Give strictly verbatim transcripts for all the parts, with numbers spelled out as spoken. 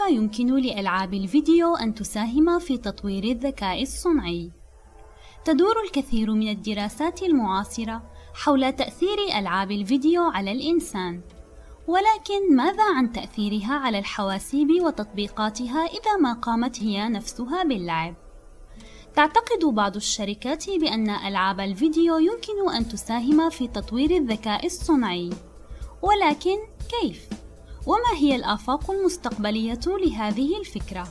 يمكن لألعاب الفيديو أن تساهم في تطوير الذكاء الصنعي؟ تدور الكثير من الدراسات المعاصرة حول تأثير ألعاب الفيديو على الإنسان، ولكن ماذا عن تأثيرها على الحواسيب وتطبيقاتها إذا ما قامت هي نفسها باللعب؟ تعتقد بعض الشركات بأن ألعاب الفيديو يمكن أن تساهم في تطوير الذكاء الصنعي، ولكن كيف؟ وما هي الآفاق المستقبلية لهذه الفكرة؟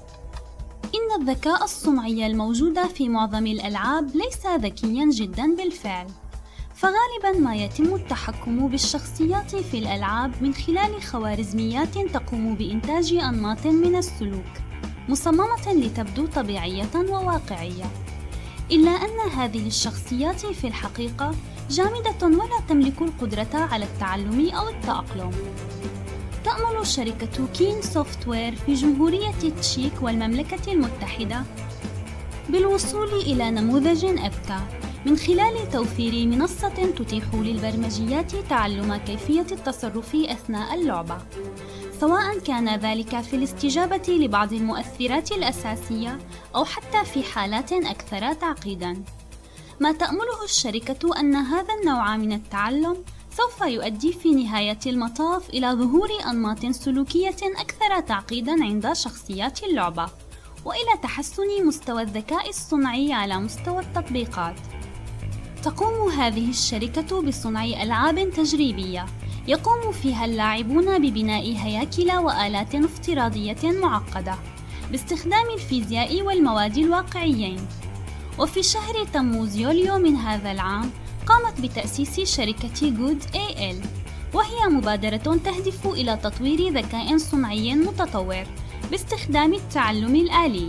إن الذكاء الصنعي الموجود في معظم الألعاب ليس ذكياً جداً بالفعل، فغالباً ما يتم التحكم بالشخصيات في الألعاب من خلال خوارزميات تقوم بإنتاج أنماط من السلوك مصممة لتبدو طبيعية وواقعية، إلا أن هذه الشخصيات في الحقيقة جامدة ولا تملك القدرة على التعلم أو التأقلم. تأمل شركة كين سوفتوير في جمهورية تشيك والمملكة المتحدة بالوصول إلى نموذج أذكى من خلال توفير منصة تتيح للبرمجيات تعلم كيفية التصرف أثناء اللعبة، سواء كان ذلك في الاستجابة لبعض المؤثرات الأساسية أو حتى في حالات أكثر تعقيداً. ما تأمله الشركة أن هذا النوع من التعلم سوف يؤدي في نهاية المطاف إلى ظهور أنماط سلوكية أكثر تعقيداً عند شخصيات اللعبة، وإلى تحسن مستوى الذكاء الصنعي على مستوى التطبيقات. تقوم هذه الشركة بصنع ألعاب تجريبية يقوم فيها اللاعبون ببناء هياكل وآلات افتراضية معقدة باستخدام الفيزياء والمواد الواقعيين. وفي شهر تموز يوليو من هذا العام قامت بتأسيس شركة جود إيه إل، وهي مبادرة تهدف إلى تطوير ذكاء صنعي متطور باستخدام التعلم الآلي.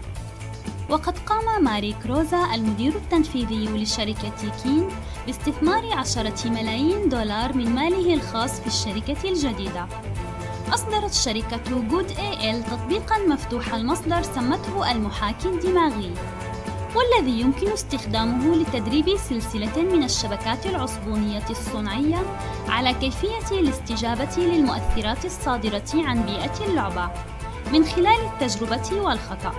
وقد قام ماريك روزا المدير التنفيذي لشركة كين باستثمار عشرة ملايين دولار من ماله الخاص في الشركة الجديدة. أصدرت شركة جود إيه إل تطبيقاً مفتوح المصدر سمته المحاكي الدماغي، والذي يمكن استخدامه لتدريب سلسلة من الشبكات العصبونية الصنعية على كيفية الاستجابة للمؤثرات الصادرة عن بيئة اللعبة من خلال التجربة والخطأ.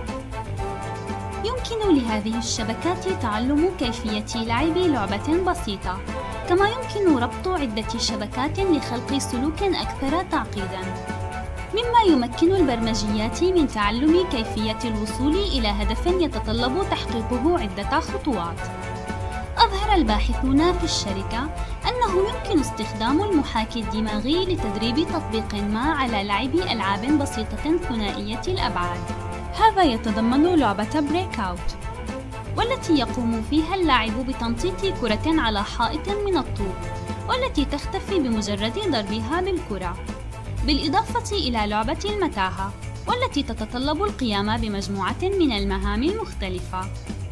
يمكن لهذه الشبكات تعلم كيفية لعب لعبة بسيطة، كما يمكن ربط عدة شبكات لخلق سلوك أكثر تعقيداً، مما يمكن البرمجيات من تعلم كيفية الوصول إلى هدف يتطلب تحقيقه عدة خطوات. أظهر الباحثون في الشركة أنه يمكن استخدام المحاكي الدماغي لتدريب تطبيق ما على لعب ألعاب بسيطة ثنائية الأبعاد. هذا يتضمن لعبة بريك أوت، والتي يقوم فيها اللاعب بتنطيط كرة على حائط من الطوب، والتي تختفي بمجرد ضربها بالكرة، بالإضافة إلى لعبة المتاهة، والتي تتطلب القيام بمجموعة من المهام المختلفة.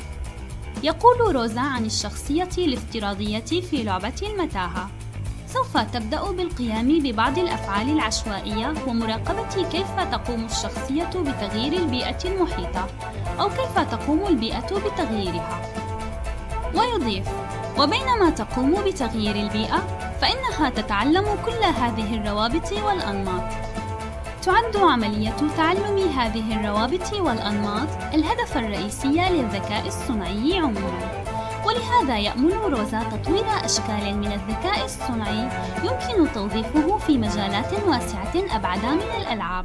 يقول روزا عن الشخصية الافتراضية في لعبة المتاهة: سوف تبدأ بالقيام ببعض الأفعال العشوائية ومراقبة كيف تقوم الشخصية بتغيير البيئة المحيطة، أو كيف تقوم البيئة بتغييرها. ويضيف: وبينما تقوم بتغيير البيئة فإنها تتعلم كل هذه الروابط والأنماط. تعد عملية تعلم هذه الروابط والأنماط الهدف الرئيسي للذكاء الصنعي عموماً، ولهذا يأمل روزا تطوير أشكال من الذكاء الصنعي يمكن توظيفه في مجالات واسعة أبعد من الألعاب.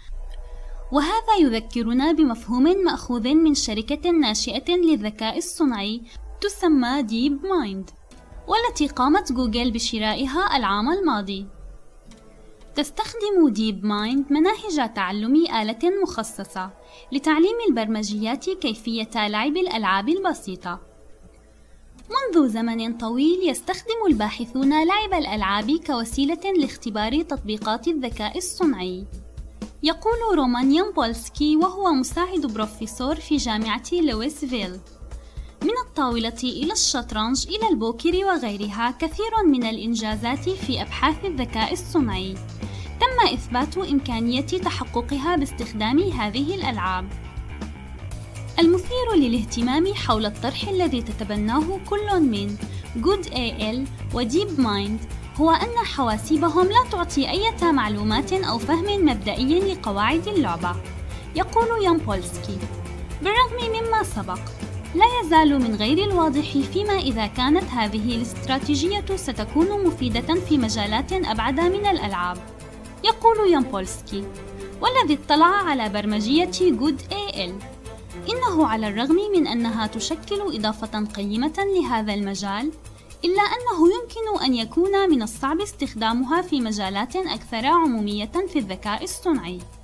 وهذا يذكرنا بمفهوم مأخوذ من شركة ناشئة للذكاء الصنعي تسمى ديب مايند، والتي قامت جوجل بشرائها العام الماضي. تستخدم ديب مايند مناهج تعلم آلة مخصصة لتعليم البرمجيات كيفية لعب الألعاب البسيطة. منذ زمن طويل يستخدم الباحثون لعب الألعاب كوسيلة لاختبار تطبيقات الذكاء الصنعي. يقول رومان يامبولسكي وهو مساعد بروفيسور في جامعة لويسفيل: من الطاولة إلى الشطرنج إلى البوكر وغيرها كثير من الإنجازات في أبحاث الذكاء الصنعي تم إثبات إمكانية تحققها باستخدام هذه الألعاب. المثير للاهتمام حول الطرح الذي تتبناه كل من جود إيه إل وديب مايند هو أن حواسيبهم لا تعطي أي معلومات أو فهم مبدئي لقواعد اللعبة. يقول يامبولسكي: بالرغم مما سبق، لا يزال من غير الواضح فيما إذا كانت هذه الاستراتيجية ستكون مفيدة في مجالات أبعد من الألعاب. يقول يامبولسكي: والذي اطلع على برمجية جود إيه إل، إنه على الرغم من أنها تشكل إضافة قيمة لهذا المجال، إلا أنه يمكن أن يكون من الصعب استخدامها في مجالات أكثر عمومية في الذكاء الصنعي.